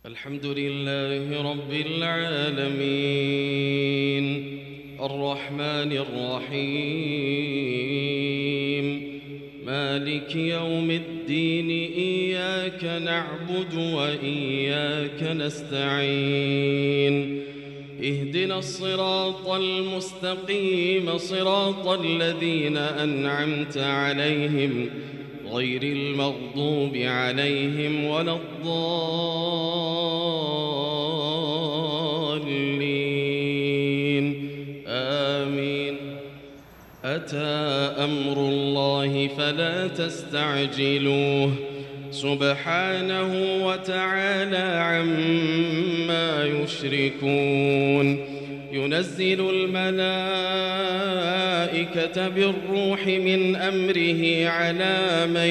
الحمد لله رب العالمين الرحمن الرحيم مالك يوم الدين إياك نعبد وإياك نستعين اهدنا الصراط المستقيم صراط الذين أنعمت عليهم غير المغضوب عليهم ولا الضالين آمين. أتى أمر الله فلا تستعجلوه سبحانه وتعالى عما يشركون. ينزل الملائكة بالروح من أمره على من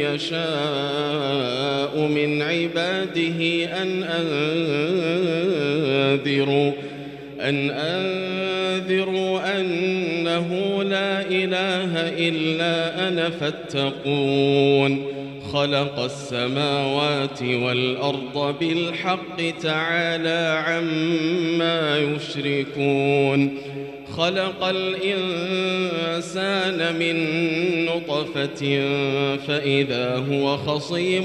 يشاء من عباده أن أنذروا أنه لا إله إلا أنا فاتقون. خلق السماوات والأرض بالحق تعالى عما يشركون. خلق الإنسان من نطفة فإذا هو خصيم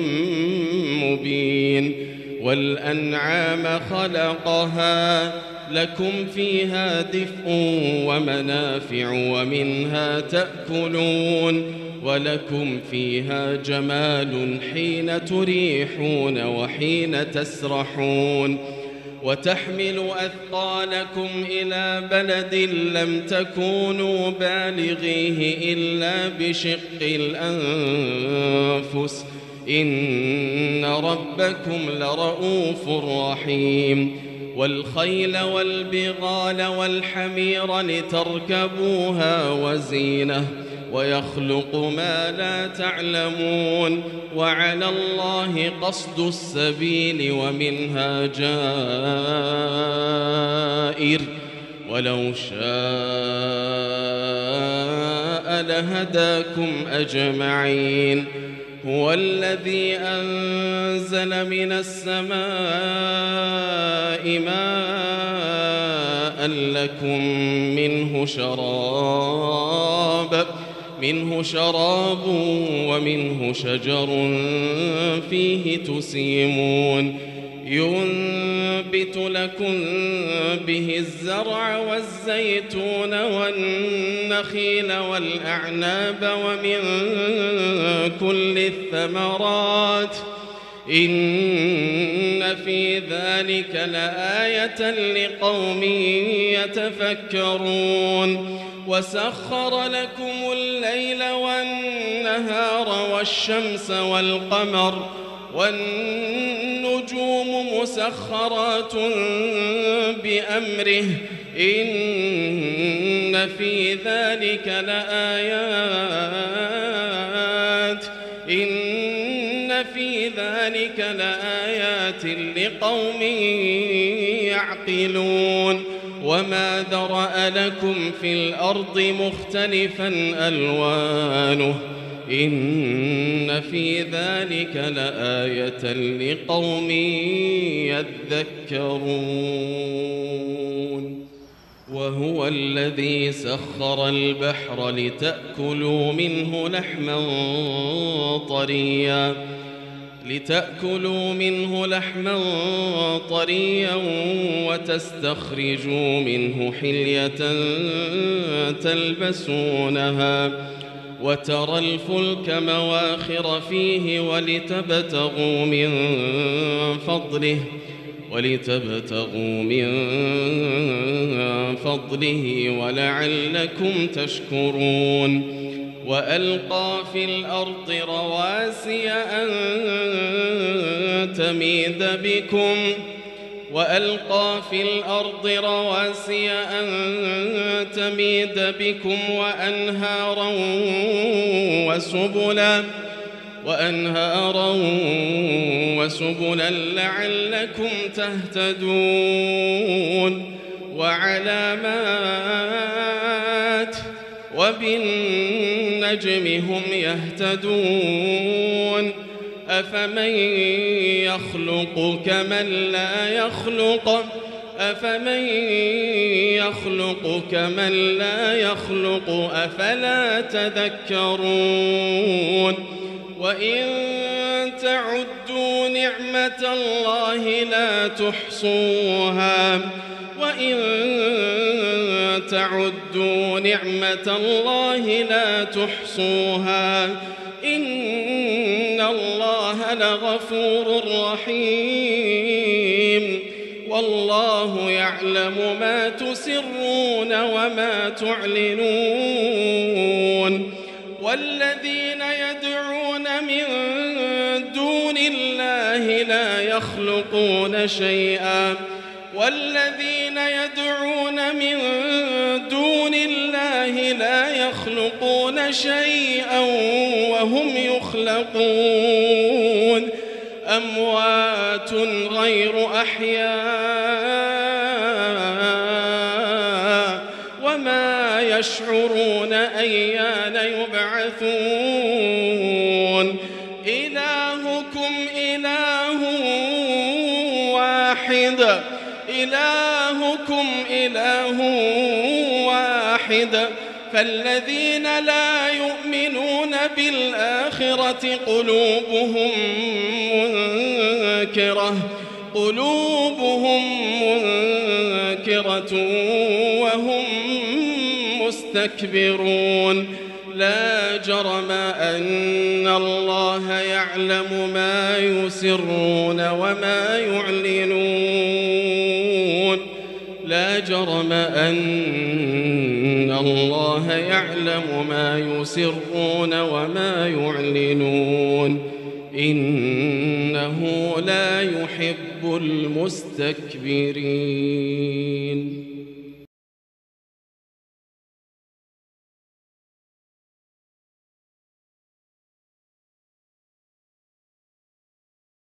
مبين. والأنعام خلقها لكم فيها دفء ومنافع ومنها تأكلون ولكم فيها جمال حين تريحون وحين تسرحون. وتحمل أثقالكم إلى بلد لم تكونوا بالغيه إلا بشق الأنفس إن ربكم لرؤوف رحيم. والخيل والبغال والحمير لتركبوها وزينة ويخلق ما لا تعلمون. وعلى الله قصد السبيل ومنها جائر ولو شاء لهداكم أجمعين. هو الذي أنزل من السماء ماء لكم منه شراب ومنه شجر فيه تسيمون. ينبت لكم به الزرع والزيتون والنخيل والأعناب ومن كل الثمرات إن في ذلك لآية لقوم يتفكرون. وسخر لكم الليل والنهار والشمس والقمر والنجوم مسخرات بأمره إن في ذلك لآيات لقوم يعقلون. وما ذرأ لكم في الأرض مختلفا ألوانه إن في ذلك لآية لقوم يذكرون. وهو الذي سخر البحر لتأكلوا منه لحما طريا وتستخرجوا منه حلية تلبسونها وترى الفلك مواخر فيه ولتبتغوا من فضله ولعلكم تشكرون. وألقى في الأرض رواسي أن تميد بكم وأنهارا وسبلا لعلكم تهتدون. وعلامات وبالنجم هم يهتدون. أفمن يخلق كمن لا يخلق أفلا تذكرون وإن تعدوا نعمة الله لا تحصوها إن الله لغفور رحيم والله يعلم ما تسرون وما تعلنون والذين يدعون من دون الله لا يخلقون شيئا وهم يخلقون أموات غير أحياء وما يشعرون أيان يبعثون إلهكم إله واحد فالذين لا يؤمنون بالآخرة قلوبهم منكرة وهم مستكبرون لا جرم أن الله يعلم ما يسرون وما يعلنون إنه لا يحب المستكبرين.